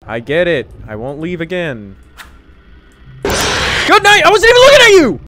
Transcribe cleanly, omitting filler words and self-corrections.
I get it. I won't leave again. Good night! I wasn't even looking at you!